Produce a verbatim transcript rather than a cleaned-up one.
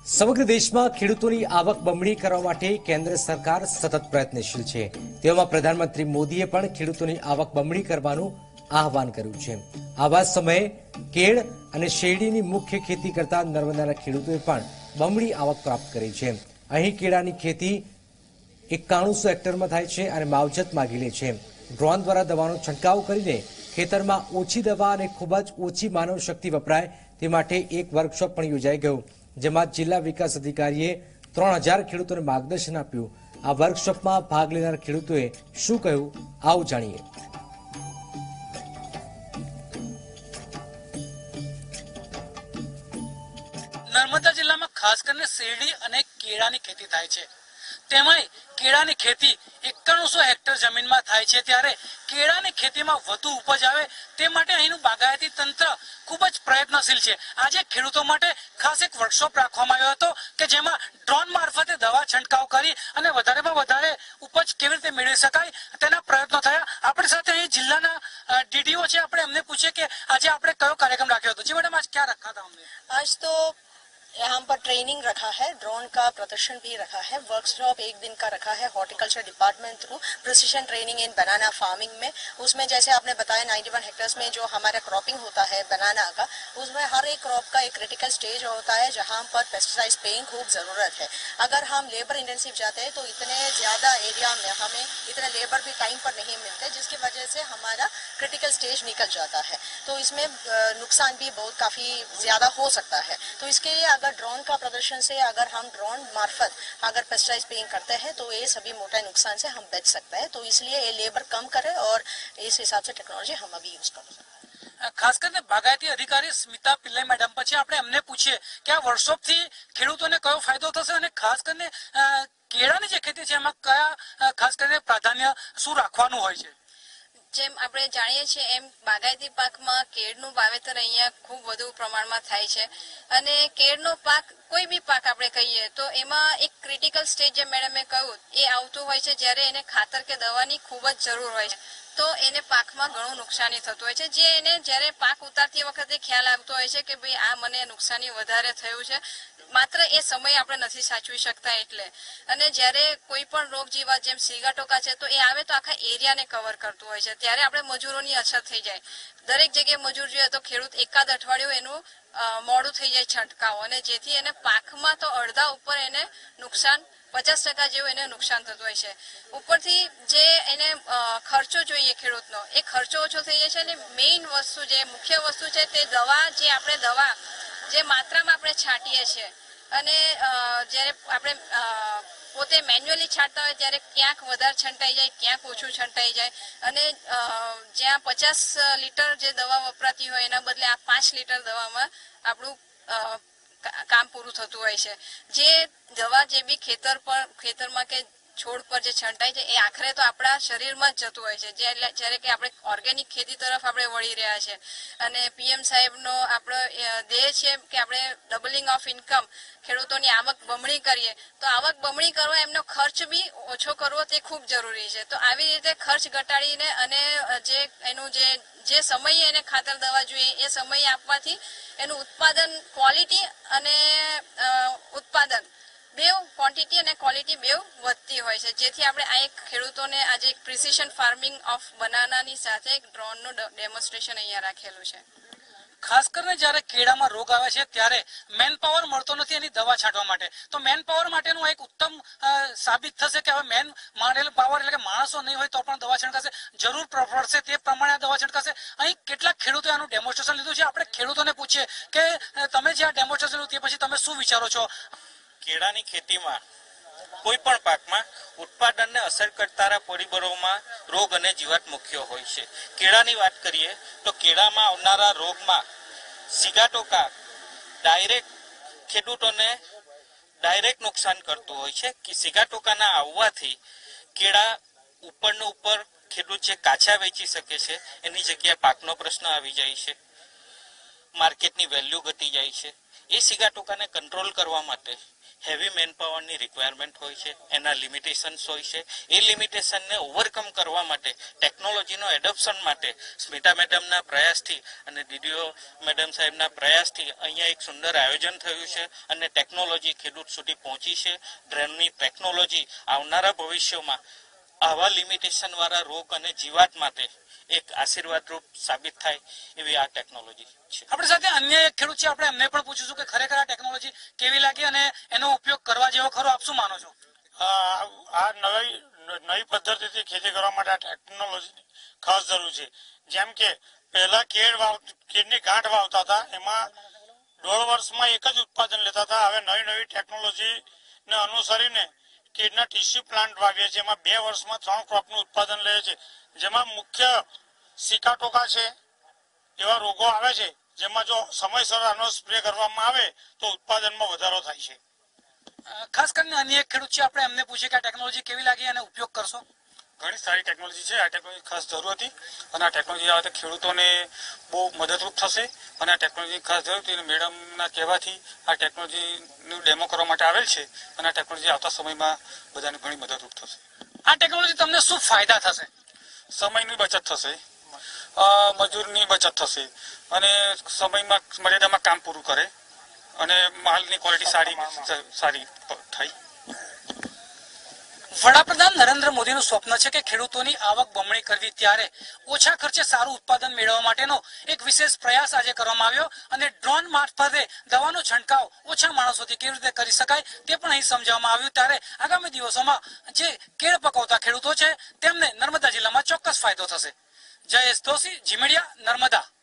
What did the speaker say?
સમગ્ર દેશમાં ખેડૂતોની આવક બમણી કરવા માટે કેન્દ્ર સરકાર સતત પ્રયત્નશીલ છે। તેવામાં પ્રધાનમંત્રી મોદીએ પણ ખેડૂતોની આવક બમણી કરવાનું આહવાન કર્યું છે। આવા સમયે કેળ અને શેરડીની મુખ્ય ખેતી કરતા નર્મદાના ખેડૂતોએ પણ બમણી આવક પ્રાપ્ત કરી છે। અહીં કેળાની ખેતી એકાણુંસો હેક્ટરમાં થાય છે અને માવજત માગી લે છે। ડ્રોન દ્વારા દવાનો છંટકાવ કરીને ખેતરમાં ઓછી દવા અને ખૂબ જ ઓછી માનવ શક્તિ વપરાય તે માટે એક વર્કશોપ પણ યોજાઈ ગયો, જેમાં જિલ્લા વિકાસ અધિકારીએ ત્રણ હજાર ખેડૂતોને માર્ગદર્શન આપ્યું। આ વર્કશોપમાં ભાગ લેનાર ખેડૂતોએ શું કહ્યું, આવો જાણીએ। નર્મદા જિલ્લામાં ખાસ કરીને શેરડી અને કેળાની ખેતી થાય છે। તેમાંય કેળાની ખેતી એકાણુંસો હેક્ટર જમીનમાં થાય છે, ત્યારે કેળાની ખેતીમાં વધુ ઉપજ આવે તે માટે અહીંનું બાગાયતી તંત્ર ખૂબ જ પ્રયત્નશીલ છે। આજે ખેડૂતો માટે ખાસ એક વર્કશોપ રાખવામાં આવ્યો હતો કે જેમાં ડ્રોન મારફતે દવા છંટકાવ કરી અને વધારેમાં વધારે ઉપજ કેવી રીતે મેળવી શકાય તેના પ્રયત્નો થયા। આપણી સાથે અહીં જિલ્લાના ડીડીઓ છે, આપણે એમને પૂછીએ કે આજે આપણે કયો કાર્યક્રમ રાખ્યો હતો। જી મેડમ, आज क्या रखा था हमने? आज तो यहाँ पर ट्रेनिंग रखा है, ड्रोन का प्रदर्शन भी रखा है, वर्कशॉप एक दिन का रखा है horticulture department through precision training in banana farming में। उसमें जैसे आपने बताया इक्यानवे हेक्टर्स में जो हमारा क्रॉपिंग होता है बनाना का, उसमें हर एक क्रॉप का एक क्रिटिकल स्टेज होता है जहाँ पर पेस्टिसाइड स्प्रेइंग खूब ज़रूरत है। अगर हम लेबर इंटेंसिव जाते हैं तो इतने ज़्यादा एरिया में हमें इतने लेबर भी टाइम पर नहीं मिलते, जिसकी वजह से हमारा क्रिटिकल स्टेज निकल जाता है, तो इसमें नुकसान भी बहुत काफ़ी ज़्यादा हो सकता है। तो इसके लिए अगर ड्रोन का प्रदर्शन से अगर हम ड्रोन मार्फत अगर पेस्टिसाइड स्प्रेइंग करते हैं तो ये सभी मोटा नुकसान से हम बच सकते हैं। तो इसलिए ये लेबर कम करें और इस हिसाब से टेक्नोलॉजी हम अभी यूज करें। ખાસ કરીને બાગાયતી અધિકારી સ્મિતા પિલ્લાઈ મેડમ પછી આપણે એમને પૂછીએ કે આ વર્કશોપથી ખેડૂતોને કયો ફાયદો થશે અને ખાસ કરીને કેળાની જે ખેતી છે એમાં કયા ખાસ કરીને પ્રાધાન્ય શું રાખવાનું હોય છે? જેમ આપણે જાણીએ છીએ એમ બાગાયતી પાકમાં કેળનું વાવેતર અહીંયા ખૂબ વધુ પ્રમાણમાં થાય છે અને કેળનો પાક કોઈ બી પાક આપણે કહીએ તો એમાં એક ક્રિટિકલ સ્ટેજ જે મેડમે કહ્યું એ આવતું હોય છે જ્યારે એને ખાતર કે દવાની ખૂબ જ જરૂર હોય છે, તો એને પાકમાં ઘણું નુકસાની થતું હોય છે, જે એને જ્યારે પાક ઉતારતી વખતે ખ્યાલ આવતો હોય છે કે ભાઈ આ મને નુકસાની વધારે થયું છે, માત્ર એ સમય આપણે નથી સાચવી શકતા એટલે। અને જ્યારે કોઈ પણ રોગ જીવાત જેમ સીગાટોકા છે તો એ આવે તો આખા એરિયાને કવર કરતું હોય છે, ત્યારે આપણે મજૂરોની અછત થઈ જાય। દરેક જગ્યાએ મજૂર જોઈએ તો ખેડૂત એકાદ અઠવાડિયું એનું મોડું થઈ જાય છંટકાવ, અને જેથી એને પાકમાં તો અડધા ઉપર એને નુકસાન પચાસ ટકા જેવું એને નુકસાન થતું હોય છે। ઉપરથી જે એને ખર્ચો જોઈએ ખેડૂતનો એ ખર્ચો ઓછો થઈ જાય છે, અને મેઇન વસ્તુ જે મુખ્ય વસ્તુ છે તે દવા, જે આપણે દવા જે માત્રામાં આપણે છાંટીએ છીએ અને જ્યારે આપણે પોતે મેન્યુઅલી છાંટતા હોય ત્યારે ક્યાંક વધારે છંટાઈ જાય, ક્યાંક ઓછું છંટાઈ જાય, અને જ્યાં પચાસ લીટર જે દવા વપરાતી હોય એના બદલે આ પાંચ લીટર દવામાં આપણું કામ પૂરું થતું હોય છે। જે દવા જે બી ખેતર પર ખેતરમાં કે છોડ પર જે છંટાઈ છે એ આખરે તો આપણા શરીરમાં જ જતું હોય છે, જ્યારે કે આપણે ઓર્ગેનિક ખેતી તરફ આપણે વળી રહ્યા છે અને પીએમ સાહેબનો આપણો ધ્યેય છે કે આપણે ડબલિંગ ઓફ ઇન્કમ, ખેડૂતોની આવક બમણી કરીએ, તો આવક બમણી કરવા એમનો ખર્ચ બી ઓછો કરવો તે ખૂબ જરૂરી છે। તો આવી રીતે ખર્ચ ઘટાડીને અને જે એનું જે જે સમયે એને ખાતર દવા જોઈએ એ સમયે આપવાથી એનું ઉત્પાદન, ક્વોલિટી અને ઉત્પાદન બેવ, ક્વોન્ટિટી અને ક્વોલિટી બેવ વધતી હોય છે, જેથી આપણે આ એક ખેડૂતોને આજે એક પ્રિસિશન ફાર્મિંગ ઓફ બનાનાની સાથે એક ડ્રોનનું ડેમોન્સ્ટ્રેશન અહીંયા રાખેલું છે। ખાસ કરીને જ્યારે કેળામાં રોગ આવે છે ત્યારે મેન પાવર મળતો નથી એની દવા છાંટવા માટે, તો મેન પાવર માટેનું એક ઉત્તમ સાબિત થશે કે હવે મેન માનેલ પાવર એટલે કે માણસો નહીં હોય તો પણ દવા છંટકાશે, જરૂર પડશે તે પ્રમાણે દવા છંટકાશે। અહીં કેટલાક ખેડૂતોએ આનું ડેમોન્સ્ટ્રેશન લીધું છે, આપણે ખેડૂતોને પૂછીએ કે તમે જે આ ડેમોન્સ્ટ્રેશન લીધું તે પછી તમે શું વિચારો છો? કેળાની ખેતીમાં કોઈ પણ પાકમાં ઉત્પાદનને અસર કરતા પરિબળોમાં રોગ અને જીવાત મુખ્ય હોય છે। કેળાની વાત કરીએ તો કેળામાં આવનારા રોગમાં સીગાટોકા ડાયરેક્ટ ખેડૂતોને ડાયરેક્ટ નુકસાન કરતું હોય છે કે સીગાટોકાના આવવાથી કેળા ઉપરનો ઉપર ખેડૂત જે કાચા વેચી શકે છે એની જગ્યાએ પાકનો પ્રશ્ન આવી જાય છે, માર્કેટની વેલ્યુ ઘટી જાય છે। એ સીગાટોકાને કંટ્રોલ કરવા માટે હેવી મેન પાવરની રિક્વાયરમેન્ટ હોય છે, એના લિમિટેશન્સ હોય છે. એ લિમિટેશનને ઓવરકમ કરવા માટે ટેકનોલોજીનો એડોપ્શન માટે સ્મિતા મેડમના પ્રયાસથી અને ડીડીઓ મેડમ સાહેબના પ્રયાસથી અહીંયા એક સુંદર આયોજન થયું છે અને ટેકનોલોજી ખેડૂત સુધી પહોંચી છે. ડ્રોનની ટેકનોલોજી આવનારા ભવિષ્યમાં આવા લિમિટેશન વાળા રોગ અને જીવાત માટે એક આશીર્વાદરૂપ સાબિત થાય એવી આ ટેકનોલોજી છે. આપણી સાથે અન્ય એક ખેડૂત છે, આપણે એમને પણ પૂછીશું કે ખરેખર આ ટેકનોલોજી કેવી લાગી અને એનો ઉપયોગ કરવા જેવો ખરો, આપ શું માનો છો? આ નવી નવી પદ્ધતિથી ખેતી કરવા માટે આ ટેકનોલોજીની ખાસ જરૂર છે. જેમ કે પહેલા કેળ વાવ કેળની ગાંઠ વાવતા હતા, એમાં દોઢ વર્ષમાં એક જ ઉત્પાદન લેતા હતા. હવે નવી નવી ટેકનોલોજીને અનુસરીને કેળના ટીસ્યુ પ્લાન્ટ વાવીએ છીએ, એમાં બે વર્ષમાં ત્રણ ક્રોપનું ઉત્પાદન લે છે. જેમાં મુખ્ય સિકાટોકા છે એવા રોગો આવે છે, જેમાં જો સમયસર આનો સ્પ્રે કરવામાં આવે તો ઉત્પાદનમાં વધારો થાય છે. ખાસ કરીને અન્ય એક ખેડૂત છે, આપણે એમને પૂછીએ કે આ ટેકનોલોજી કેવી લાગી અને ઉપયોગ કરશો? ઘણી સારી ટેકનોલોજી છે. આ ટેકનોલોજી ખાસ જરૂર હતી અને આ ટેકનોલોજી આવે તો ખેડૂતોને બહુ મદદરૂપ થશે અને આ ટેકનોલોજી ખાસ જરૂર હતી. મેડમના કહેવાથી આ ટેકનોલોજીનું ડેમો કરવા માટે આવેલ છે અને આ ટેકનોલોજી આવતા સમયમાં બધાને ઘણી મદદરૂપ થશે. આ ટેકનોલોજી તમને શું ફાયદા થશે? સમયની બચત થશે, મજૂરની બચત થશે અને સમયમાં મર્યાદામાં કામ પૂરું કરે અને માલની ક્વોલિટી સારી સારી થાય. વડાપ્રધાન નરેન્દ્ર મોદીનું સ્વપ્ન છે કે ખેડૂતોની આવક બમણી કરવી, ત્યારે ઓછા ખર્ચે સારું ઉત્પાદન મેળવવા માટેનો એક વિશેષ પ્રયાસ આજે કરવામાં આવ્યો અને ડ્રોન મારફતે દવાનો છંટકાવ ઓછા માણસોથી કેવી રીતે કરી શકાય તે પણ અહીં સમજાવવામાં આવ્યું. ત્યારે આગામી દિવસોમાં જે કેળ પકવતા ખેડૂતો છે તેમને નર્મદા જિલ્લામાં ચોક્કસ ફાયદો થશે. જયેશ દોશી, જી મીડિયા, નર્મદા.